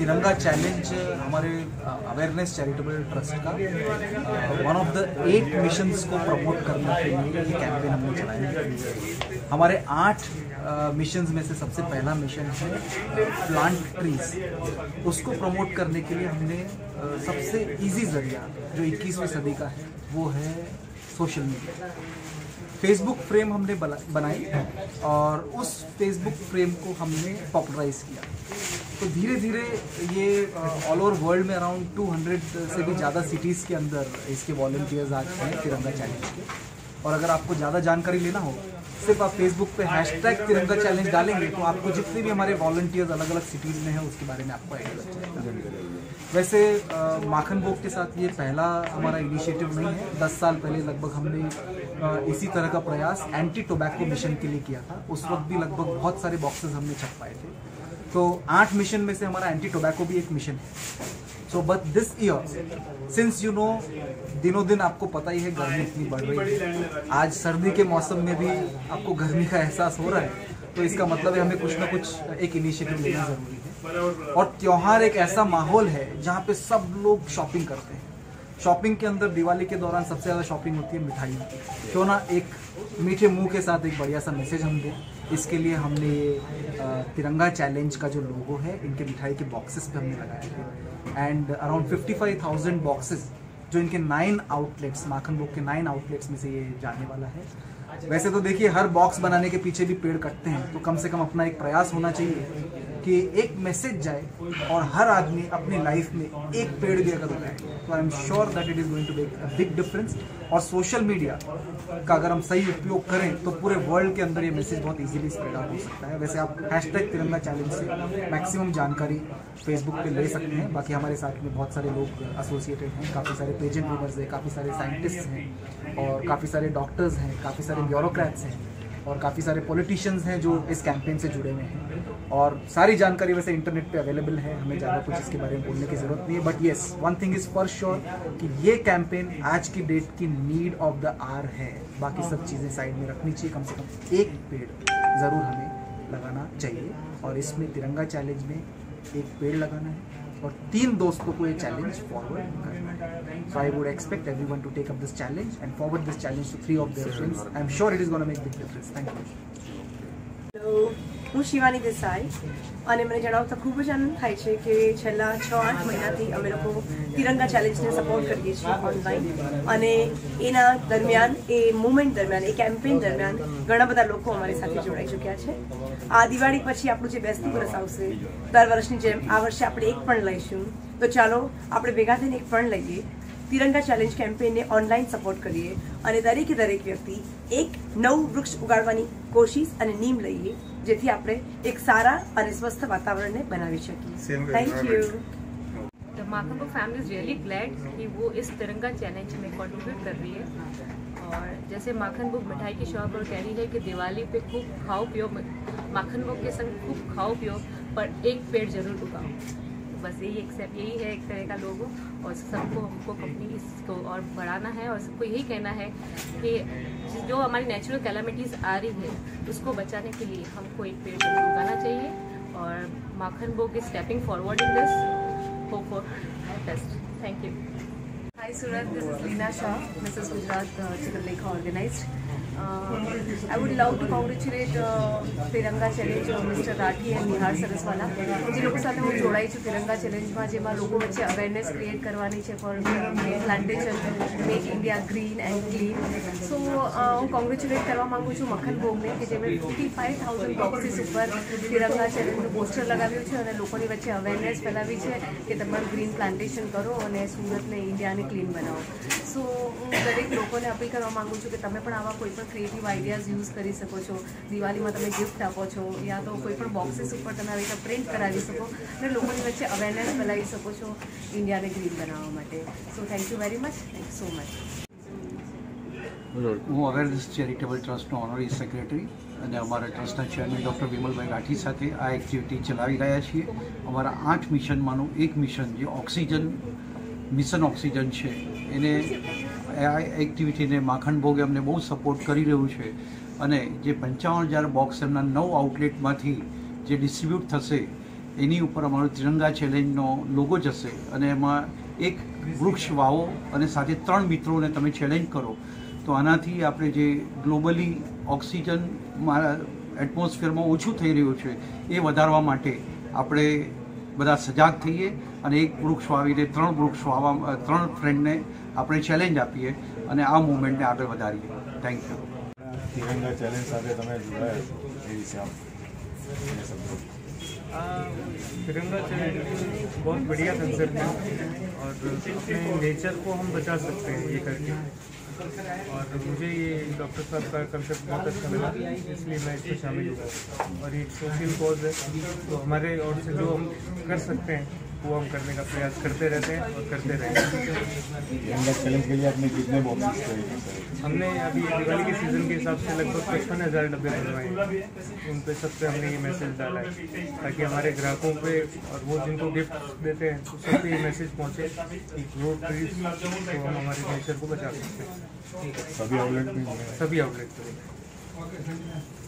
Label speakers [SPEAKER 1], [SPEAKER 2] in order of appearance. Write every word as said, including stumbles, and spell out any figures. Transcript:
[SPEAKER 1] तिरंगा चैलेंज हमारे awareness charitable trust का one of the eight missions को प्रमोट करने के लिए ये कैंपेन हमने चलाया है। हमारे आठ मिशंस में से सबसे पहला मिशन है प्लांट ट्रीज। उसको प्रमोट करने के लिए हमने सबसे इजी जरिया जो इक्कीसवीं सदी का है वो है सोशल मीडिया। फेसबुक फ्रेम हमने बनाई और उस फेसबुक फ्रेम को हमने पॉपुलराइज किया। तो धीरे धीरे ये ऑल ओवर वर्ल्ड में अराउंड दो सौ से भी ज़्यादा सिटीज़ के अंदर इसके वॉलंटियर्स आज हैं तिरंगा चैलेंज के। और अगर आपको ज़्यादा जानकारी लेना हो सिर्फ आप फेसबुक पे हैशटैग तिरंगा चैलेंज डालेंगे तो आपको जितने भी हमारे वॉलंटियर्स अलग अलग सिटीज़ में हैं उसके बारे में आपको आइडिया लग जाएगा। वैसे आ, माखन भोग के साथ ये पहला हमारा इनिशिएटिव नहीं है। दस साल पहले लगभग हमने आ, इसी तरह का प्रयास एंटी टोबैको मिशन के लिए किया था। उस वक्त भी लगभग बहुत सारे बॉक्सेस हमने छपवाए थे। तो आठ मिशन में से हमारा एंटी टोबैको भी एक मिशन है। So but this year since you know दिनों दिन आपको पता ही है गर्मी इतनी बढ़ रही है, आज सर्दी के मौसम में भी आपको गर्मी का एहसास हो रहा है। तो इसका मतलब है हमें कुछ ना कुछ एक इनिशिएटिव लेना ज़रूरी है। और त्योहार एक ऐसा माहौल है जहाँ पे सब लोग शॉपिंग करते हैं। शॉपिंग के अंदर दिवाली के दौरान सबसे ज़्यादा शॉपिंग होती है मिठाई। क्यों ना एक मीठे मुंह के साथ एक बढ़िया सा मैसेज हम दें। इसके लिए हमने ये तिरंगा चैलेंज का जो लोगो है इनके मिठाई के बॉक्सेस पे हमने लगाए थे। And around fifty five thousand boxes जो इनके नाइन आउटलेट्स माखन भोग के नाइन आउटलेट्स में से ये जाने वाला है। वैसे तो देखिए हर बॉक्स बनाने के पीछे भी पेड़ कटते हैं, तो कम से कम अपना एक प्रयास होना चाहिए कि एक मैसेज जाए और हर आदमी अपनी लाइफ में एक पेड़ भी अगर उगाए तो I am sure that it is going to make a big difference. और सोशल मीडिया का अगर हम सही उपयोग करें तो पूरे वर्ल्ड के अंदर ये मैसेज बहुत इजीली स्प्रेड आउट हो सकता है। वैसे आप हैशटैग तिरंगा चैलेंज से मैक्सिमम जानकारी फेसबुक पे ले सकते हैं। बाकी हमारे साथ में बहुत सारे लोग एसोसिएटेड हैं, काफ़ी सारे पेजेंट रीडर्स हैं, काफ़ी सारे साइंटिस्ट हैं और काफ़ी सारे डॉक्टर्स हैं, काफ़ी सारे ब्यूरोक्रेट्स हैं और काफ़ी सारे पॉलिटिशियंस हैं जो इस कैंपेन से जुड़े हुए हैं। और सारी जानकारी वैसे इंटरनेट पे अवेलेबल है, हमें ज़्यादा कुछ इसके बारे में बोलने की ज़रूरत नहीं है। But yes one thing is for sure कि ये कैंपेन आज की डेट की नीड ऑफ द आवर है। बाकी सब चीज़ें साइड में रखनी चाहिए, कम से कम एक पेड़ ज़रूर हमें लगाना चाहिए। और इसमें तिरंगा चैलेंज में एक पेड़ लगाना है और तीन दोस्तों को ये चैलेंज फॉरवर्ड करना है। So I would expect everyone to take up this challenge and forward this challenge to three of their friends. I am sure it is gonna make big difference. Thank you.
[SPEAKER 2] Hello, હું શિવાની દેસાઈ અને મને જણાવતા ખૂબ જ આનંદ થાય છે કે છેલ્લા છ આઠ મહિનાથી અમે લોકો તિરંગા ચેલેન્જને સપોર્ટ કરીએ છીએ ઓનલાઈન અને એના દરમિયાન એ મુવમેન્ટ દરમિયાન એ કેમ્પેન દરમિયાન ઘણા બધા લોકો અમારી સાથે જોડાઈ ચૂક્યા છે। આ દિવાળી પછી આપણું જે બેસતું વરસ આવશે દર વર્ષની જેમ આ વર્ષે આપણે એક પણ લઈશું, તો ચાલો આપણે ભેગા થઈને એક પણ લઈએ। तिरंगा चैलेंज कैंपेन ने ऑनलाइन सपोर्ट करिए और दरेके दरेक व्यक्ति एक नव वृक्ष उगाड़वानी कोशिश और नीम लईए जेथी आपणे एक सारा और स्वस्थ वातावरण ने बनावी सकीए। Thank you.
[SPEAKER 3] The माखन भोग फैमिली इज रियली ग्लैड कि वो इस तिरंगा चैलेंज में कंट्रीब्यूट कर रही है। और जैसे माखन भोग मिठाई की शॉप और कह रही है कि दिवाली पे खूब खाओ पियो, माखन भोग के संग खूब खाओ पियो पर एक पेड़ जरूर उगाओ। बस यही एक्सेप्ट यही है एक तरह का लोगो और सबको हमको कंपनी इसको और बढ़ाना है और सबको यही कहना है कि जो हमारी नेचुरल कैलामिटीज़ आ रही है उसको बचाने के लिए हमको एक पेड़ जरूर उगाना चाहिए। और Makhan Bhog is stepping forward in this, hope for best. Thank you.
[SPEAKER 2] Hi Surat, this is Leena Shah, Missus Gujarat uh, Chikalekha organized. Uh, I would love to congratulate uh, Tiranga Challenge uh, Mister Rathi and Nihar Saraswala. જે લોકો સાથે હું જોડાઈ છું તિરંગા ચેલેન્જમાં, જેમાં લોકો વચ્ચે awareness create કરવાની છે for plantation, make India green and clean. So હું કોંગ્રેચ્યુલેટ કરવા માગું છું મખન ભોગને કે જેમણે ફિફ્ટી ફાઇવ થાઉઝન્ડ બોક્સીસ ઉપર તિરંગા ચેલેન્જનું પોસ્ટર લગાવ્યું છે અને લોકોની વચ્ચે અવેરનેસ ફેલાવી છે કે તમારું ગ્રીન પ્લાન્ટેશન કરો અને સુરતને ઇન્ડિયાને ક્લીન બનાવો. સો હું દરેક લોકોને અપીલ કરવા માગું છું કે તમે પણ આવા કોઈ પણ ક્રિએટિવ આઈડિયાઝ યુઝ કરી શકો છો. દિવાળીમાં તમે ગિફ્ટ આપો છો યા તો કોઈ પણ બોક્સીસ ઉપર તમે આવી રીતે પ્રિન્ટ કરાવી શકો અને લોકોની વચ્ચે અવેરનેસ ફેલાવી શકો છો ઇન્ડિયાને ગ્રીન બનાવવા માટે. So thank you very much. Thank you so much.
[SPEAKER 4] હું અવેરનેસ ચેરિટેબલ ટ્રસ્ટનો ઓનરી સેક્રેટરી અને અમારા ટ્રસ્ટના ચેરમેન ડૉક્ટર વિમલભાઈ રાઠી સાથે આ એક્ટિવિટી ચલાવી રહ્યા છીએ. અમારા આઠ મિશનમાંનું એક મિશન જે ઓક્સિજન મિશન ઓક્સિજન છે એને આ એક્ટિવિટીને માખણ ભોગે અમને બહુ સપોર્ટ કરી રહ્યું છે અને જે પંચાવન હજાર બોક્સ એમના નવ આઉટલેટમાંથી જે ડિસ્ટ્રીબ્યુટ થશે એની ઉપર અમારો તિરંગા ચેલેન્જનો લોગો જશે અને એમાં એક વૃક્ષ વાવો અને સાથે ત્રણ મિત્રોને તમે ચેલેન્જ કરો તો આનાથી આપણે જે ગ્લોબલી ઓક્સિજન એટમોસ્ફિયરમાં ઓછું થઈ રહ્યું છે એ વધારવા માટે આપણે બધા સજાગ થઈએ અને એક વૃક્ષ વાવીને ત્રણ વૃક્ષ વાવવા ત્રણ ફ્રેન્ડને આપણે ચેલેન્જ આપીએ અને આ મૂવમેન્ટને આગળ વધારીએ. Thank you.
[SPEAKER 5] तिरंगा चैलेंज સાથે તમે જોડાયા છો એ વિશે આપ समझो.
[SPEAKER 6] तिरंगा चैलेंज बहुत बढ़िया कंसेप्ट है और अपने नेचर को हम बचा सकते हैं ये करके, और मुझे ये डॉक्टर साहब का कंसेप्ट बहुत अच्छा लगा, इसलिए मैं इसमें शामिल हुआ. और ये सोशल कॉज है तो हमारे और से जो हम कर सकते हैं वो हम करने का प्रयास करते रहते हैं और करते रहेंगे.
[SPEAKER 5] तिरंगा चैलेंज के लिए आपने कितने बॉक्सेस खरीदे?
[SPEAKER 6] हमने अभी दिवाली के सीज़न के हिसाब से लगभग पचपन हज़ार डब्बे बनवाए. उन पे सब पे हमने ये मैसेज डाला है ताकि हमारे ग्राहकों पे और वो जिनको गिफ्ट देते हैं तो सब पे ये मैसेज पहुँचे कि ग्रो ट्रीज तो हम हमारे नेचर को बचा सकते हैं.
[SPEAKER 5] सभी आउटलेट में
[SPEAKER 6] सभी आउटलेट पे